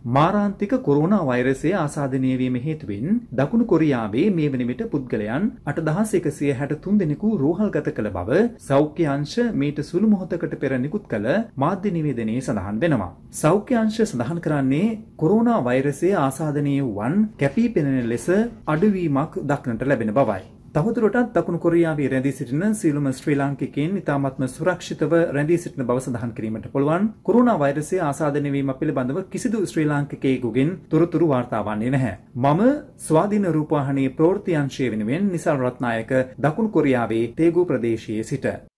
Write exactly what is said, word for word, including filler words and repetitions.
මාරාන්තික corona වෛරසය ආසාදනය වීම හේතුවෙන් දකුණු කොරියාවේ මේ වන විට පුද්ගලයන් අටදහස් එකසිය හැට තුන් දෙනෙකු රෝහල්ගත කළ බව සෞඛ්‍ය අංශ මීට සුළු මොහොතකට පෙර නිකුත් කළ මාධ්‍ය නිවේදනයේ සඳහන් වෙනවා. සෞඛ්‍ය අංශ සඳහන් කරන්නේ කොරෝනා වෛරසය ආසාදනය වූවන් කැපී පෙනෙන ලෙස අඩුවීමක් දක්නට ලැබෙන බවයි. තවදුරටත් දකුණු කොරියාවේ රැඳී සිටින සියලුම ශ්‍රී ලාංකිකයන් ඉතාමත්ම සුරක්ෂිතව රැඳී සිටින බව සඳහන් කිරීමට පුළුවන්. කොරෝනා වෛරසය ආසාදනය වීම පිළිබඳව කිසිදු ශ්‍රී ලාංකිකයෙකුගෙන් තොරතුරු වාර්තා වන්නේ නැහැ. මම ස්වාධීන රූපවාහිනී ප්‍රවෘත්ති අංශය වෙනුවෙන් නිසල් රත්නායක දකුණු කොරියාවේ තේගු ප්‍රදේශයේ සිට